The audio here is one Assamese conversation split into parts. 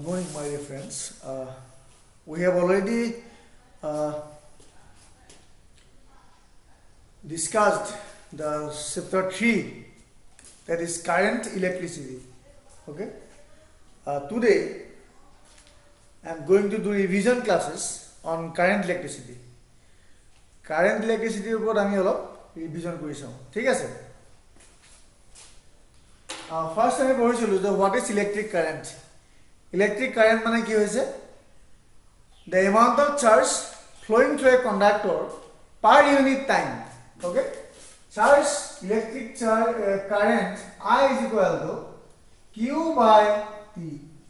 morning, my dear friends. We have already discussed the chapter 3, that is current electricity. Okay. Today I am going to do revision classes on current electricity. Current electricity উপৰত আমি অলপ revision কৰি চাওঁ, ঠিক আছে? First আমি পঢ়িছিলো যে what is electric current. Electric current মানে কি হৈছে? The amount of charge flowing through a conductor per unit time. Okay? Charge, electric charge, current I is equal to Q by T.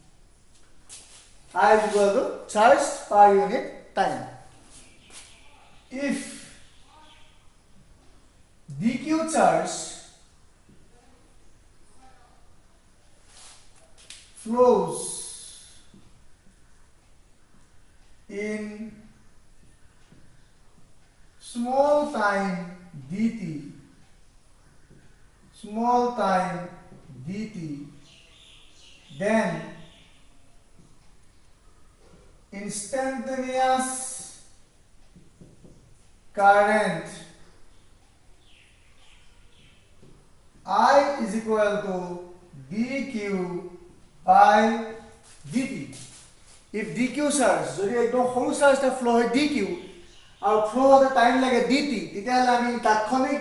I is equal to charge per unit time. If dq charge flows in small time dt, then instantaneous current I is equal to dq by dt. If dq charge যদি একদম সৰু চাৰ্জটা ফ্লো হয় dq আৰু ফ্লো হতে টাইম লাগে dt, তেতিয়াহলে আমি তাৎক্ষণিক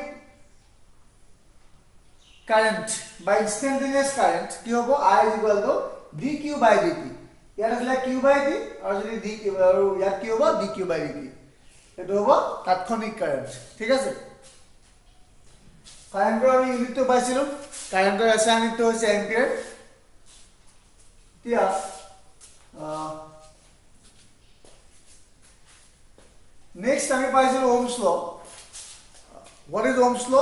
কারেন্ট বা ইনস্ট্যান্টেনিয়াস কারেন্ট কি হ'ব I is equal to dq by dt. ইয়াত আছে q by d আৰু যদি dq আৰু ইয়াত কি হ'ব dq by dt. এটো হ'ব তাৎক্ষণিক কারেন্ট, ঠিক আছে? কারেন্টৰ আমি ইউনিটটো পাইছিলো, কারেন্টৰ এসআই ইউনিটটো হৈছে এম্পিয়াৰ। এতিয়া next আমি পাইছিলো Ohm's law. what is Ohm's law?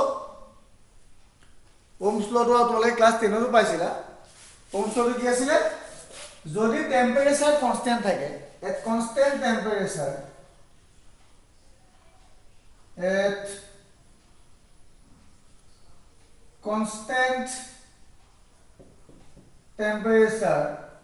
Ohm's লটো আপোনালোকে ক্লাস 10 ত পাইছিলা। ওহমস লটো কি আছিল? যদি টেম্পারেচার কনস্ট্যান্ট থাকে, at constant temperature, at constant temperature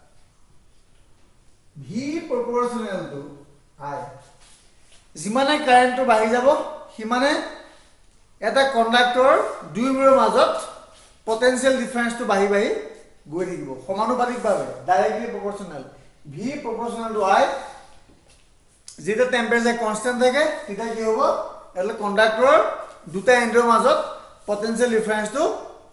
V proportional to I, যিমানে কারেন্টটো বাঢ়ি যাব সিমানে এটা কন্ডাক্টৰ দুইবোৰৰ মাজত পটেনশিয়াল ডিফাৰেন্সটো বাঢ়ি বাঢ়ি গৈ থাকিব সমানুপাতিকভাৱে, directly proportional. V proportional to I, যেতিয়া টেম্পারেচার কনস্ট্যান্ট থাকে তেতিয়া কি হ'ব? એટલે কন্ডাক্টৰৰ দুটা এন্ডৰ মাজত পটেনশিয়াল ডিফাৰেন্সটো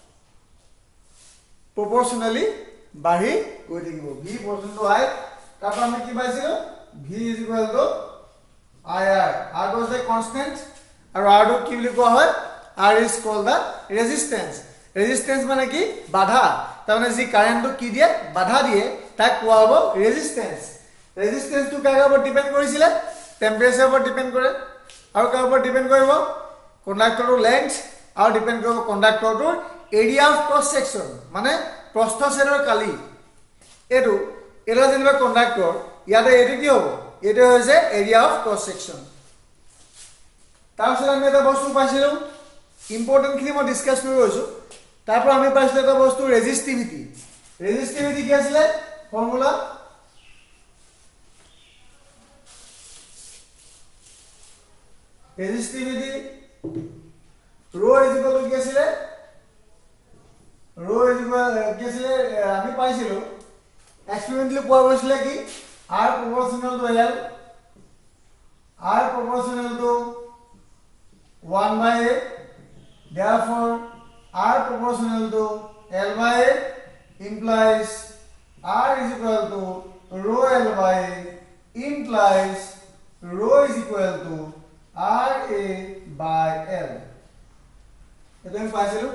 প্ৰপৰচনেলি বাঢ়ি গৈ থাকিব। V proportional to I, তারপর আমি কি পাইছিলো? V is equal to IR. R was a constant are R কি বুলি কোৱা হয়? R is called the resistance. Resistance মানে কি? বাধা। তার মানে যি কারেন্টটো কি দিয়ে বাধা দিয়ে তাক কোৱা হ'ব resistance. Resistance টো কার উপর ডিপেন্ড কৰিছিল? টেম্পারেচার উপর ডিপেন্ড কৰে। আৰু কার উপর ডিপেন্ড কৰিব? কন্ডাক্টৰৰ লেংথ আৰু ডিপেন্ড কৰিব কন্ডাক্টৰটোৰ এৰিয়া অফ ক্ৰস সেকশন, মানে প্ৰস্থচ্ছেদৰ কালি। এটো এটা যেনিবা কন্ডাক্টৰ, ইয়াতে এটো কি হ'ব? এটো হৈছে এৰিয়া অফ ক্ৰস সেকশন। তাৰপিছত আমি এটা বস্তু পাইছিলো, ইম্পৰ্টেন্ট খিনি মই ডিসকাস কৰি গৈছো। তাৰপৰ আমি পাইছিলো এটা বস্তু ৰেজিস্টিভিটি। ৰেজিস্টিভিটি কি আছিল? Formula resistivity rho is equal to কি আছিল? rho is equal কি আছিল? আমি পাইছিলো experimentally পোৱা গৈছিল কি R proportional to L, R proportional to 1 by A, therefore R proportional to L by A implies R is equal to rho L by A implies rho is equal to RA by L. এটা আমি পাইছিলো।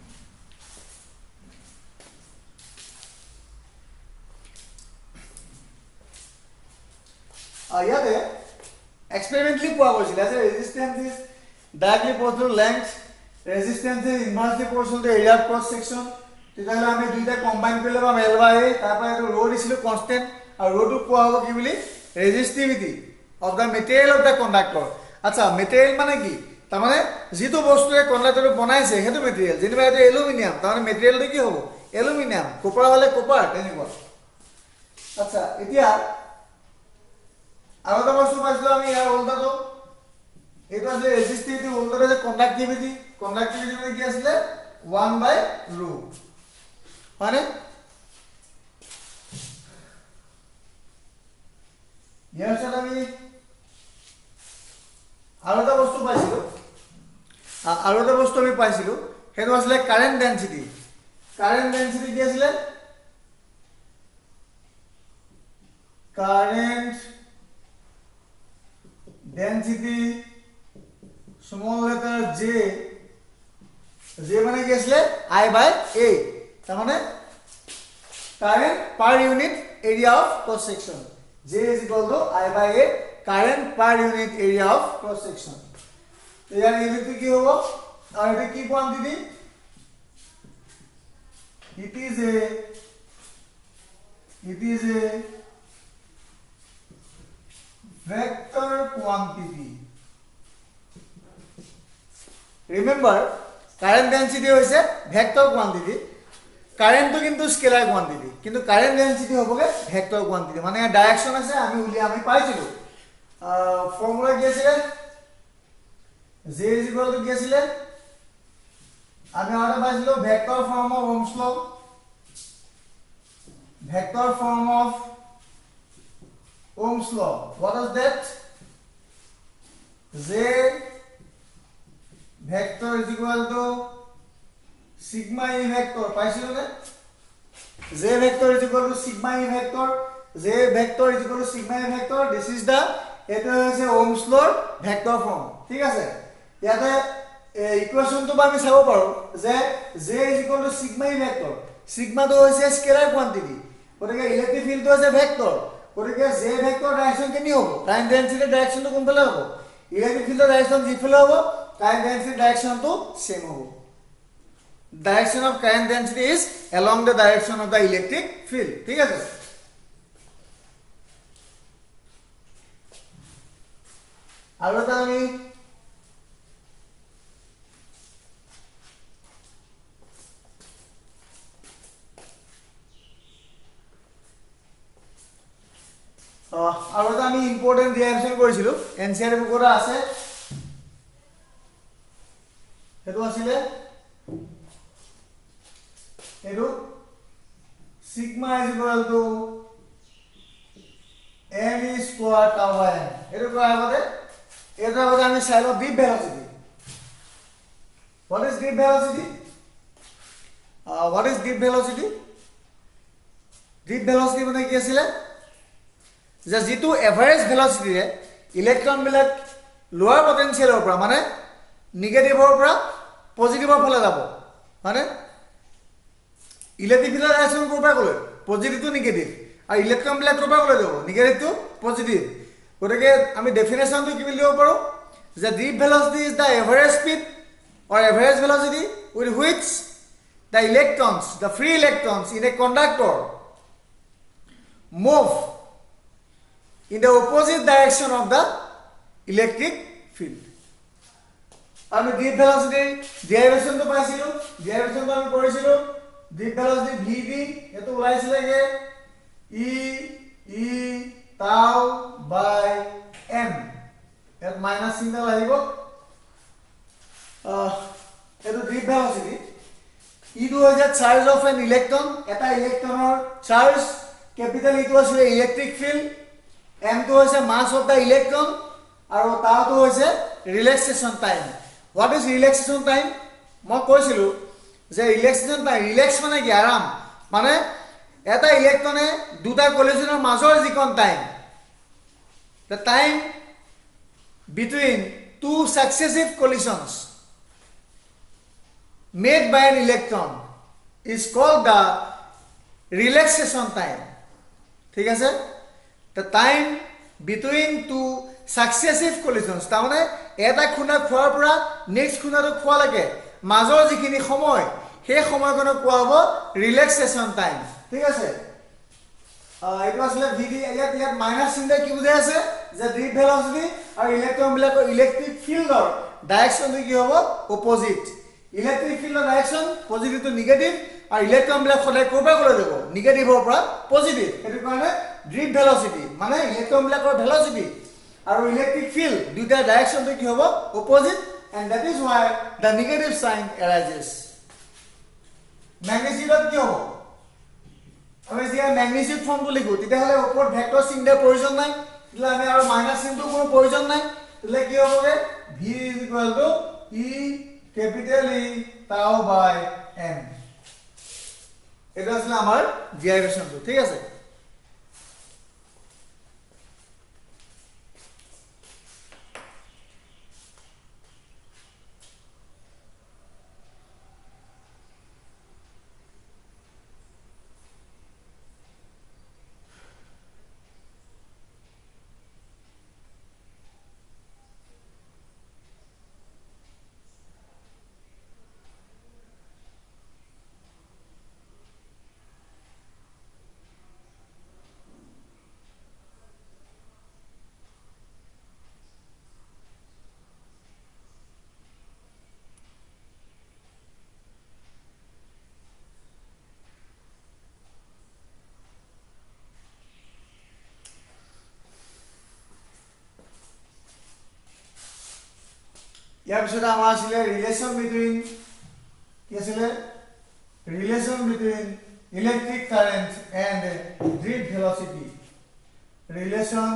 ইয়াতে experimentally পোৱা গৈছিল যে resistance is directly proportional to length, resistance is inversely proportional to area of cross section. তেতিয়াহলে আমি দুইটা কম্বাইন কৰিলে পাম L by A, তাৰপৰা এটো rho দিছিল কনস্ট্যান্ট আৰু rho টো কোৱা হ'ব কি বুলি? resistivity of the material of the conductor. আচ্ছা, মেটেৰিয়েল মানে কি? তার মানে যেটো বস্তুৰে কন্ডাক্টৰটো বনাইছে হেতু মেটেৰিয়েল। যেনিবা এটা এলুমিনিয়াম, তার মানে মেটেৰিয়েলটো কি হ'ব? এলুমিনিয়াম। কপাৰ হলে কপাৰ তেনেকুৱা। আচ্ছা এতিয়া আৰু এটা বস্তু পাইছিলো আমি ইয়াৰ উল্টাটো এইটো আছে ৰেজিস্টিভিটি উল্টাটো যে কণ্ডাক্টিভিটি মানে কি আছিলে 1/ρ মানে ইয়াৰ সাথে আমি আৰু এটা বস্তু আমি পাইছিলো সেইটো আছিলে কারেন্ট ডেন্সিটি কি আছিলে current density small letter j মানে কি আছিলে I/A তার মানে current per unit area of cross section j is equal to I/A current per unit area of cross section ইয়ার ইউনিট কি হবে আর এটা কি quantity it is a vector quantity remember current density hoise vector quantity current to kintu scalar quantity kintu current density hoboge vector quantity mane direction ase ami paisilu formula ki asile j is equal to ki asile আমি আরে পাইছিলো vector form of Ohm's law what is that j vector is equal to sigma e vector পাইছিলো না j vector is equal to sigma e vector this is the এটা হচ্ছে ওহমস লর ভেক্টর ফর্ম ঠিক আছে ইয়াতে ইকুয়েশন তো আমি চাব পাৰো যে j is equal to sigma e vector sigma তো হৈছে স্কেলার কোয়ান্টিটি ওটাকে ইলেকট্রিক ফিল্ড তো আছে ভেক্টর ওটাকে j ভেক্টর ডাইরেকশন কেনি হবে কারেন্ট ডেন্সিটি ডাইরেকশন তো কোনফালে হবে ইলেকট্রিক ফিল্ডৰ ডাইরেকশন যিফালে হ'ব কারেন্ট ডেন্সিটি ডাইরেকশন তো সেম হ'ব direction of current density is along the direction of the electric field ঠিক আছে আৰু এটা আমি আৰু এটা আমি ইম্পৰ্টেন্ট ৰিএকশন কৰিছিলো এনসিআর বুকত আছে হেতু আছিলে হেতু sigma is equal to m square tau by n এটো কোৱা আগতে আমি চাই লও deep velocity what is deep velocity deep velocity মানে কি আছিল যে যেটো এভারেজ ভেলোসিটি ৰে ইলেক্ট্ৰন বিলাক লোৱাৰ পটেনশিয়ালৰ পৰা মানে নেগেটিভৰ পৰা পজিটিভৰ ফালে যাব মানে ইলেক্ট্ৰিক ফিল্ডৰ ডাইৰেকশন কৰপৰা গলে পজিটিভ টু নেগেটিভ আৰু ইলেক্ট্ৰন বিলাক কৰপৰা গলে যাব নেগেটিভ টু পজিটিভ গতিকে আমি ডেফিনেশনটো কি বুলি দিব পাৰো যে deep velocity is the average speed or average velocity with which the electrons, the free electrons in a conductor move in the opposite direction of the electric field. আমি deep velocity derivation to পাইছিলো derivation to আমি কৰিছিলো deep velocity vd এটো ওলাইছিলে যে e tau by m এত মাইনাস চিহ্ন আহিব এটো deep velocity e to is a charge of an electron eta electronor charge capital e to is electric field m to is a mass of the electron aru tau to is a relaxation time what is relaxation time মই কৈছিলো যে relaxation time relax মানে কি আরাম মানে এটা ইলেক্ট্রনে দুটা কলিশনৰ মাজৰ যিকন time the time between two successive collisions made by an electron is called the relaxation time ঠিক আছে the time between two successive collisions ta mane eta khuna khwar pura next khuna ro khwa lage major jikhini somoy he somoy kono kwa hobo relaxation time ঠিক আছে it was like vd yat minus চিহ্ন কি বুঝাই আছে যে deep velocity আৰু ইলেক্ট্ৰন বিলাকৰ ইলেক্ট্ৰিক ফিল্ডৰ ডাইৰেকশন কি হ'ব অপোজিট ইলেক্ট্রিক ফিল্ডৰ ডাইরেকশন পজিটিভ টু নেগেটিভ আৰু ইলেক্ট্ৰনবিলাক সদায় ক'ৰ পৰা ক'লৈ যাব নিগেটিভৰ পৰা পজিটিভ সেইটো কাৰণে ড্ৰিফ্ট ভেল'চিটি মানে ইলেক্ট্ৰনবিলাকৰ ভেল'চিটি আৰু ইলেক্ট্ৰিক ফিল্ড দুটা ডাইৰেকশ্যনটো কি হ'ব opposite and that is why the negative sign arises মেগনিটিউডত কি হ'ব আমি যেতিয়া মেগনিটিউড ফৰ্মটো লিখো তেতিয়াহ'লে ওপৰত ভেক্টৰ চিন দিয়াৰ প্ৰয়োজন নাই তেতিয়াহ'লে আমি আৰু মাইনাছ চিনটো কোনো প্ৰয়োজন নাই তেতিয়াহ'লে কি হ'বগে v = e capital E tau by m এটা আছিল আমাৰ ডেৰিভেশনটো ঠিক আছে ইয়াৰ পিছত আমাৰ আছিল ৰিলেশন বিটুইন কি আছিল relation between electric current and drift velocity relation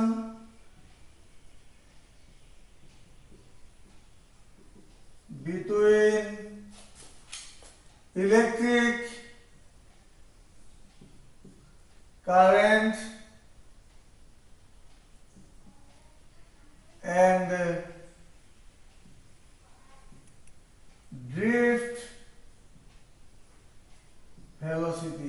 between electric current and drift velocity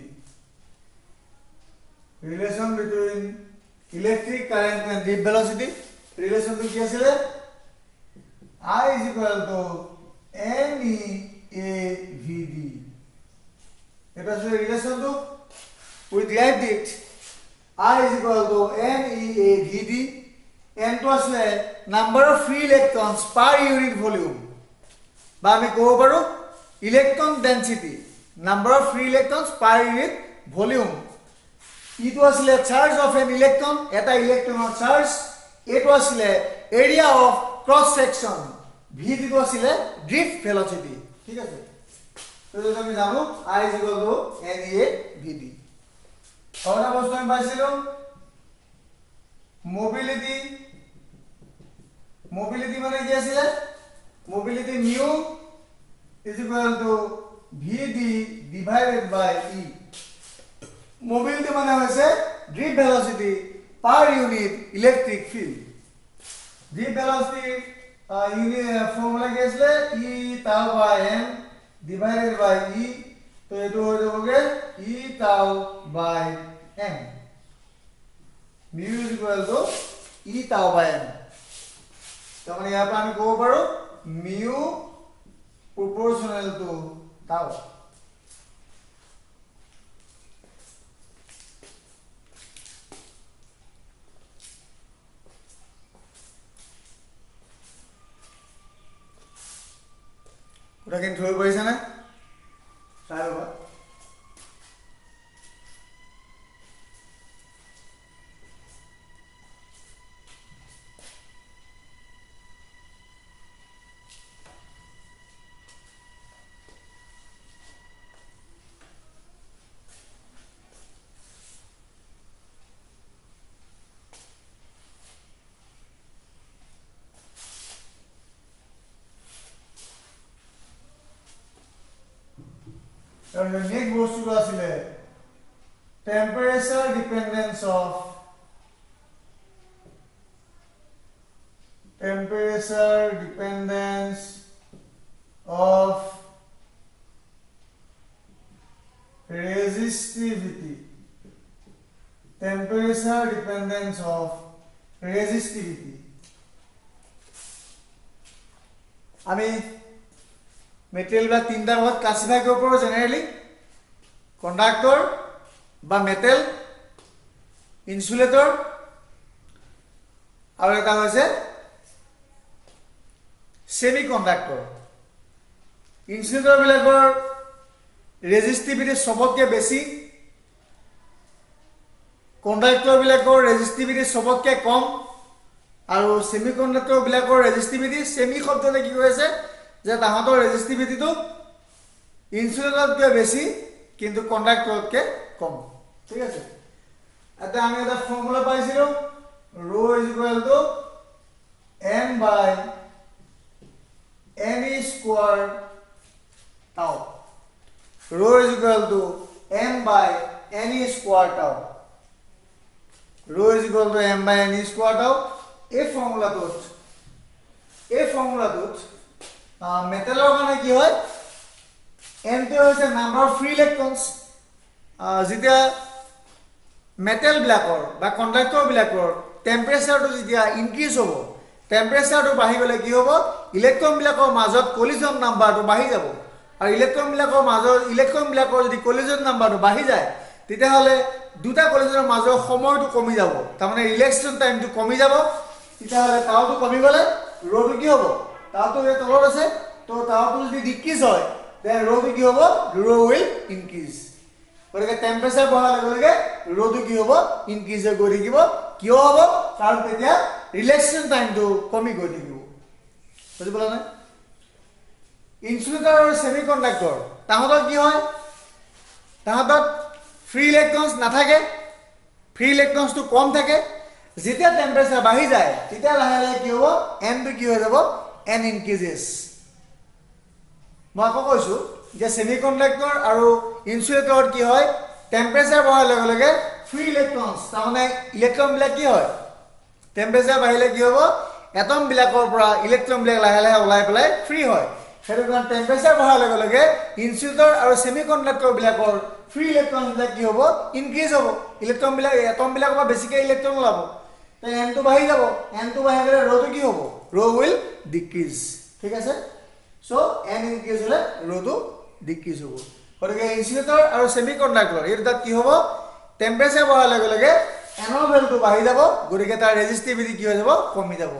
relation between electric current and drift velocity relation to কি আছিল I is equal to NEAVD এটা আছে relation to with derived it I is equal to NEAVD n to আসলে number of free electrons per unit volume বা আমি কব পাৰো electron density number of free electrons per unit volume ইটো আছিল চাৰ্জ অফ এন ইলেক্ট্ৰন এটা ইলেক্ট্ৰনৰ চাৰ্জ এটো আছিল area of cross section v টো আছিল ড্ৰিফ্ট ভেল'চিটি ঠিক আছে তো যদি আমি জানো I = NEAVD আৰু বস্তু আমি পাইছিলো মোবিলিটি মানে কি আছিল mobility mu is equal to vd divided by e mobility মানে হৈছে drift velocity per unit electric field drift velocity unit formula কি আছিল e tau by m divided by e তো এটো হৈ যাবগে e tau by m mu is equal to e tau by m তাহলে ইয়াৰ পৰা আমি ক'ব পাৰো mu proportional to tau ওটা কেন ধৰি পৰিছে না চাই লবা the next বস্তু আছিল temperature dependence of resistivity আমি মেটেৰিয়েল বা তিনটা ভাগত ক্লাসিফাই কৰিব পাৰো জেনাৰেলি কণ্ডাক্টৰ বা মেটেল ইনসুলেটৰ আৰু এটা হৈছে সেমি কণ্ডাক্টৰ ইনসুলেটৰ বিলাকৰ ৰেজিষ্টিভিটি সবতকৈ বেছি, কণ্ডাক্টৰবিলাকৰ ৰেজিষ্টিভিটি সবতকৈ কম, আৰু সেমিকণ্ডাক্টৰবিলাকৰ ৰেজিষ্টিভিটি সেমি শব্দতে কি কৈছে যে তাহাঁতৰ ৰেজিষ্টিভিটিটো ইনসুলেটৰতকৈ বেছি কিন্তু কণ্ডাক্টৰতকৈ কম। ঠিক আছে, এটা আমি এটা ফৰ্মুলা পাইছিলোঁ rho is equal to m by n square tau. Rho is equal to m by n square tau. Rho is equal to m by n square tau. এই ফৰ্মুলাটোত মেটেলৰ কাৰণে কি হয়, এনটো হৈছে নাম্বাৰ অফ ফ্ৰী ইলেক্ট্ৰনছ। যেতিয়া মেটেলবিলাকৰ বা কণ্ডাক্টৰবিলাকৰ টেম্পাৰেচাৰটো যেতিয়া ইনক্ৰিজ হ'ব, টেম্পাৰেচাৰটো বাঢ়ি গ'লে কি হ'ব, ইলেক্ট্ৰনবিলাকৰ মাজত কলিজন নাম্বাৰটো বাঢ়ি যাব, আৰু ইলেক্ট্ৰনবিলাকৰ যদি কলিজন নাম্বাৰটো বাঢ়ি যায় তেতিয়াহ'লে দুটা কলিজনৰ মাজৰ সময়টো কমি যাব, তাৰমানে ৰিলেক্সেশ্যন টাইমটো কমি যাব। তেতিয়াহ'লে টাউটো কমি গ'লে ৰ'টো কি হ'ব, টাউটো এই তলত আছে, তো টাউটো যদি ডিক্ৰিজ হয় দেন ৰ'টো কি হ'ব, ৰ' উইল ইনক্ৰিজ। গতিকে টেম্পাৰেচাৰ বঢ়াৰ লগে লগে ৰ'টো কি হ'ব, ইনক্ৰিজ হৈ গৈ থাকিব। কিয় হ'ব, কাৰণ তেতিয়া ৰিলেক্সেশ্যন টাইমটো কমি গৈ থাকিব। বুজি পালা নাই? ইনসুলেটৰ আৰু সেমি কণ্ডাক্টৰ তাহাঁতৰ কি হয়, তাহাঁতত ফ্ৰী ইলেক্ট্ৰনছ নাথাকে, ফ্ৰী ইলেক্ট্ৰনছটো কম থাকে। যেতিয়া টেম্পাৰেচাৰ বাঢ়ি যায় তেতিয়া লাহে লাহে কি হ'ব, এনটো কি হৈ যাব, এন ইনক্ৰিজেছ। মই আকৌ কৈছোঁ যে সেমি কণ্ডাক্টৰ আৰু ইনসুলেটৰত কি হয়, টেম্পাৰেচাৰ বঢ়াৰ লগে লগে ফ্ৰী ইলেক্ট্ৰনছ, তাৰমানে ইলেক্ট্ৰনবিলাক কি হয়, টেম্পাৰেচাৰ বাঢ়িলে কি হ'ব, এটমবিলাকৰ পৰা ইলেক্ট্ৰনবিলাক লাহে লাহে ওলাই পেলাই ফ্ৰী হয়। সেইটো কাৰণে টেম্পাৰেচাৰ বঢ়াৰ লগে লগে ইনসুলেটৰ আৰু সেমি কণ্ডাক্টৰবিলাকৰ ফ্ৰী ইলেক্ট্ৰনবিলাক কি হ'ব, ইনক্ৰিজ হ'ব। এটমবিলাকৰ পৰা বেছিকৈ ইলেক্ট্ৰন ওলাব, তো এনটো বাঢ়ি যাব। এনটো বাঢ়ি গ'লে ৰ'টো কি হ'ব, ৰ' উইল ডিক্ৰিজ। ঠিক আছে, চ' এন ইনক্ৰিজ হ'লে ৰ'টো ডিক্ৰিজ হ'ব। গতিকে ইনসুলেটৰ আৰু সেমি কণ্ডাক্টৰ এই দুটাত কি হ'ব, টেম্পাৰেচাৰ বঢ়াৰ লগে লগে এনৰ ভেলুটো বাঢ়ি যাব, গতিকে তাৰ ৰেজিষ্টিভিটি কি হৈ যাব, কমি যাব।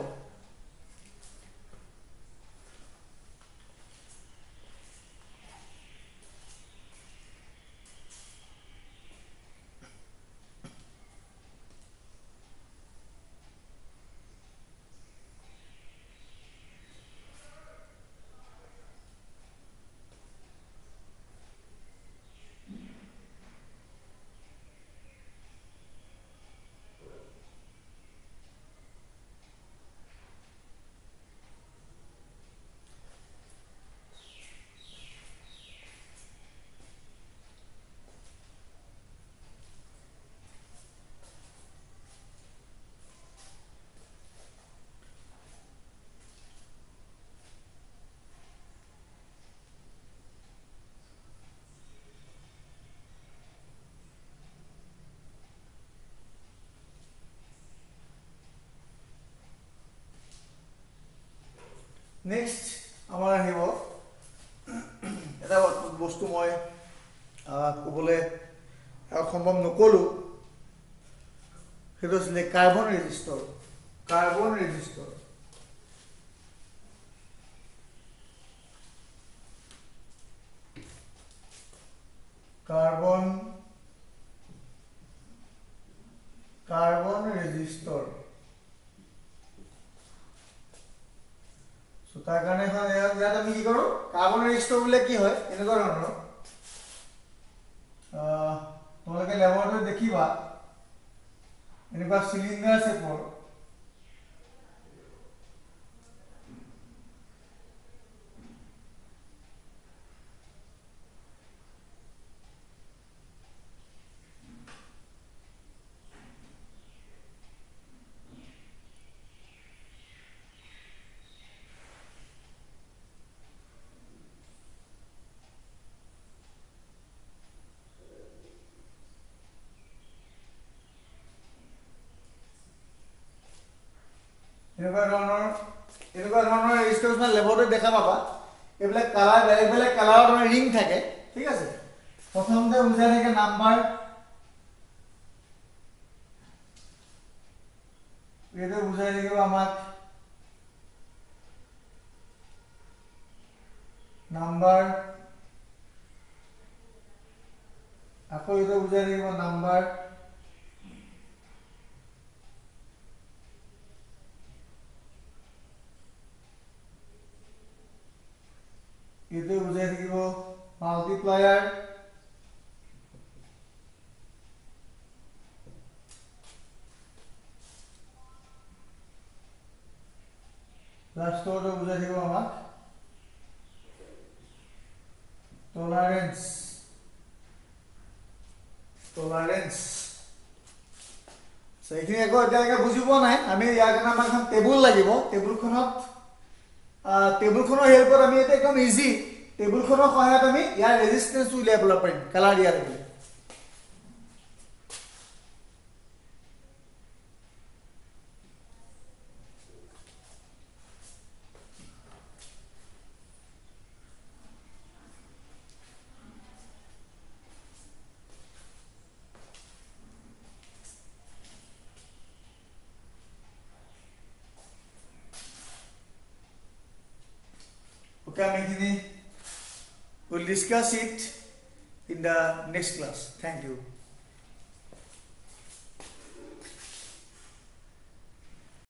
নেক্সট আমাৰ আহিব এটা বস্তু মই ক'বলৈ সম্ভৱ নক'লোঁ, সেইটো আছিলে carbon resistor. Carbon resistor carbon resistor. তাৰ কাৰণে ইয়াত আমি কি কৰোঁ, কাৰ্বন ৰেজিষ্টৰ বোলে কি হয়, এনেকুৱা ধৰণৰ তোমালোকে লেবৰেটৰীত দেখিবা এনেকুৱা চিলিণ্ডাৰ শেপৰ এনেকুৱা ধৰণৰ ৰেজিষ্টৰ লেবৰেটৰীত দেখা পাবা। এইবিলাক কালাৰ বেলেগ বেলেগ কালাৰৰ ৰিং থাকে। ঠিক আছে, প্ৰথমতে বুজাই থাকে নাম্বাৰ, এইটো বুজাই থাকিব আমাক নাম্বাৰ, আকৌ এটা বুজাই থাকিব নাম্বাৰ এইটো বুজাই থাকিব মাল্টিপ্লায়াৰ লাষ্টটো বুজাই থাকিব আমাক টলাৰেন্স সেইখিনি একো এতিয়ালৈকে বুজি পোৱা নাই আমি ইয়াৰ কাৰণে আমাক এখন টেবুল লাগিব টেবুলখনৰ হেল্পত আমি এটা একদম ইজি টেবুলখনৰ সহায়ত আমি ইয়াৰ ৰেজিষ্টেন্স উলিয়াব পাৰিম কালাৰ দিয়া থাকিলে we'll discuss it in the next class. Thank you.